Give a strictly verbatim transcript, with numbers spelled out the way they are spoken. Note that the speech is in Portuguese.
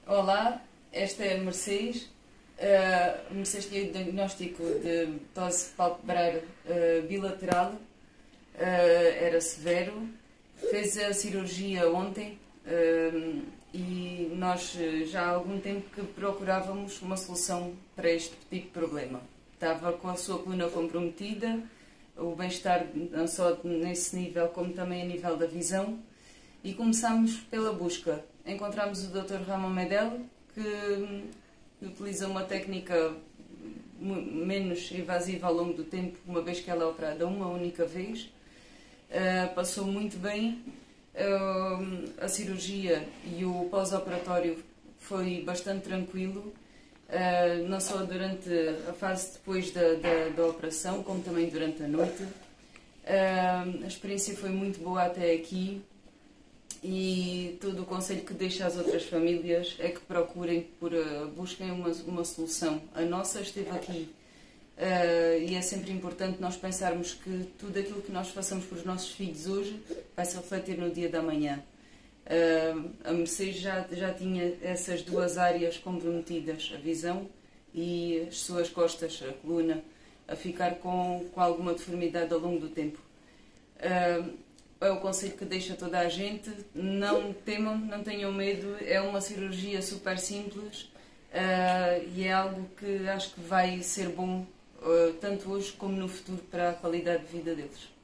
Olá, esta é a Mercedes. Uh, Mercedes tinha o diagnóstico de tosse palpebral uh, bilateral, uh, era severo. Fez a cirurgia ontem uh, e nós já há algum tempo que procurávamos uma solução para este tipo de problema. Estava com a sua coluna comprometida, o bem-estar não só nesse nível como também a nível da visão, e começámos pela busca. Encontramos o doutor Ramon Medel, que utiliza uma técnica menos invasiva ao longo do tempo, uma vez que ela é operada uma única vez. Uh, passou muito bem, uh, a cirurgia e o pós-operatório foi bastante tranquilo, uh, não só durante a fase depois da, da, da operação, como também durante a noite. Uh, a experiência foi muito boa até aqui. E todo o conselho que deixo às outras famílias é que procurem, por, uh, busquem uma, uma solução. A nossa esteve aqui uh, e é sempre importante nós pensarmos que tudo aquilo que nós façamos por os nossos filhos hoje vai se refletir no dia da manhã. Uh, a Mercedes já, já tinha essas duas áreas comprometidas, a visão e as suas costas, a coluna, a ficar com, com alguma deformidade ao longo do tempo. Uh, É o conselho que deixa toda a gente, não temam, não tenham medo, é uma cirurgia super simples uh, e é algo que acho que vai ser bom uh, tanto hoje como no futuro para a qualidade de vida deles.